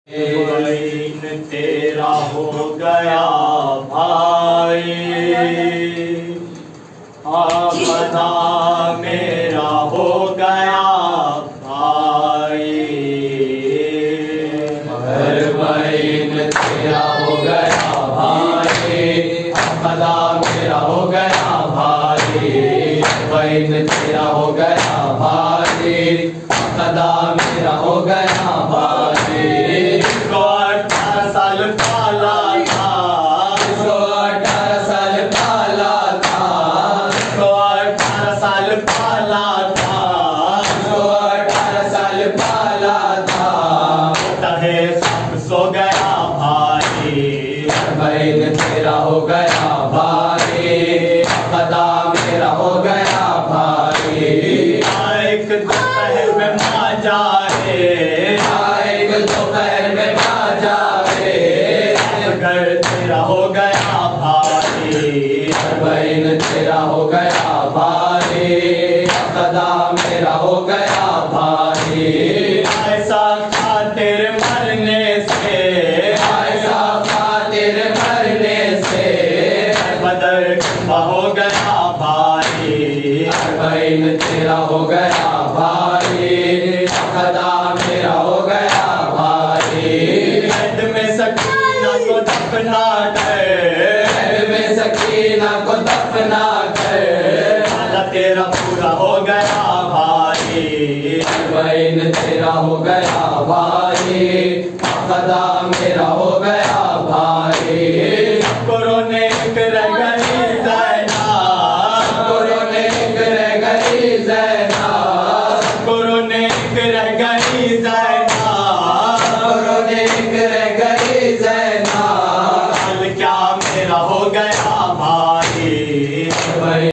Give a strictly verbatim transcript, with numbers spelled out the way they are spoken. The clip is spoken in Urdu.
بین تیرا ہو گیا بھائی، آمدہ میرا ہو گیا بھائی، مگر بین تیرا ہو گیا بھائی، آمدہ میرا ہو گیا بھائی، بین تیرا ہو گیا بھائی، آمدہ میرا ہو گیا بھائی، کو اٹھارہ سال پالا تھا، کو اٹھارہ سال پالا تھا، کو اٹھارہ سال پالا تھا، کو اٹھارہ سال پالا تھا، تہے سب سو گیا بھائی، بین تیرا ہو گیا بھائی، خدا میرا ہو گیا بھائی، ایک دوپہر میں ماں جائے، ایک دوپہر میں ماں جائے، گھر تیرا ہو گیا بھائی، بین تیرا ہو گیا بھائی، خدا میرا ہو گیا بھائی، ایسا خاطر مرنے سے، ایسا خاطر مرنے سے، بدر کعبہ ہو گیا بھائی، بین تیرا ہو گیا بھائی، خدا میرا ہو گیا بھائی، عید میں سکینہ کو دفنا کر، عید میں سکینہ کو دفنا کر، والا تیرا پورا ہو گیا بھائی، بین تیرا ہو گیا بھائی، خدا میرا ہو گیا بھائی، کورونے ایک رہ گئی زینب، کورونے ایک رہ گئی زینب، کورونے ایک رہ گئی زینب، کورونے ایک رہ گئی زینب، حال کیا میرا ہو گیا بھائی،